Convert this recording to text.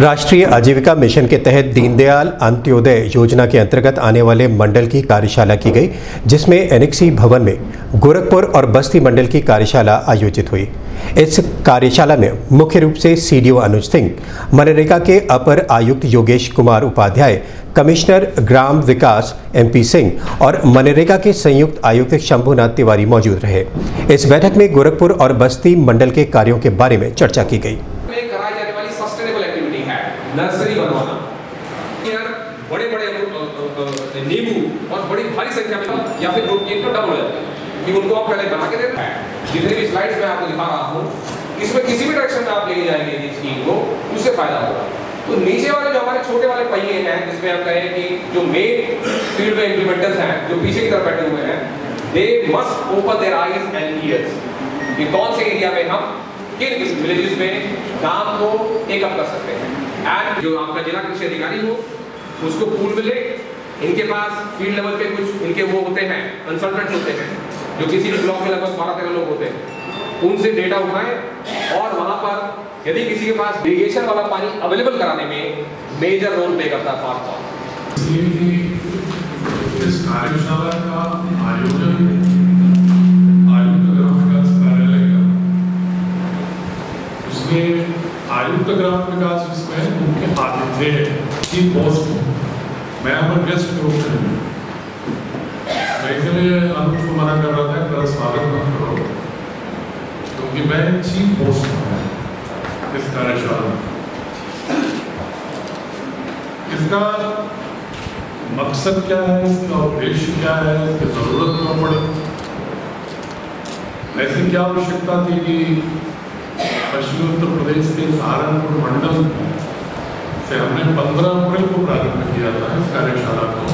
राष्ट्रीय आजीविका मिशन के तहत दीनदयाल अंत्योदय योजना के अंतर्गत आने वाले मंडल की कार्यशाला की गई, जिसमें एनेक्सी भवन में गोरखपुर और बस्ती मंडल की कार्यशाला आयोजित हुई। इस कार्यशाला में मुख्य रूप से सीडीओ अनुज सिंह, मनरेगा के अपर आयुक्त योगेश कुमार उपाध्याय, कमिश्नर ग्राम विकास MP सिंह और मनरेगा के संयुक्त आयुक्त शंभुनाथ तिवारी मौजूद रहे। इस बैठक में गोरखपुर और बस्ती मंडल के कार्यों के बारे में चर्चा की गई। नर्सरी बनवाना, बड़े-बड़े नींबू और बड़ी भारी संख्या में या फिर रोड तो डबल हो जाता है कि उनको आप पहले बना के दे रहे हैं। जितने भी स्लाइड्स में आपको दिखा रहा हूँ, इसमें किसी भी डायरेक्शन में आप लेके जाएंगे इस स्कीम को, उससे फायदा होगा। तो नीचे वाले जो हमारे छोटे वाले पहिए हैं, जिसमें हम कहें कि जो मेन फील्ड में इम्प्लीमेंटर्स हैं, जो पीछे की तरफ बैठे हुए हैं, they must open their eyes and ears कि कौन से एरिया में हम किन विलेजेस में काम को टेक अप कर सकते हैं। एंड जो आपका जिला कृषि अधिकारी हो, उसको पूल मिले, इनके पास फील्ड लेवल पे कुछ इनके वो होते हैं, कंसल्टेंट्स होते हैं, जो किसी भी ब्लॉक में लगभग 12-13 लोग होते हैं, उनसे डेटा उठाएं और वहां पर यदि किसी के पास इरिगेशन वाला पानी अवेलेबल कराने में मेजर रोल प्ले करता है फार्म। इस कार्यशाला का आयोजन आयुक्त ग्राम विकास कार्यालय का, उसमें आयुक्त ग्राम विकास इसमें उनके आतिथ्य की पोस्ट मैं अपन गेस्ट के रूप में, मैं इसलिए अनुज को मना कर रहा था कि स्वागत मत करो, क्योंकि मैं चीफ पोस्ट हूँ इस कार्यशाला में। इसका मकसद क्या है, इसका उद्देश्य क्या है, इसकी जरूरत क्यों पड़ी, ऐसी क्या आवश्यकता थी कि पश्चिमी उत्तर प्रदेश के सहारनपुर मंडल से हमने 15 अप्रैल को प्रारंभ किया था इस कार्यशाला को।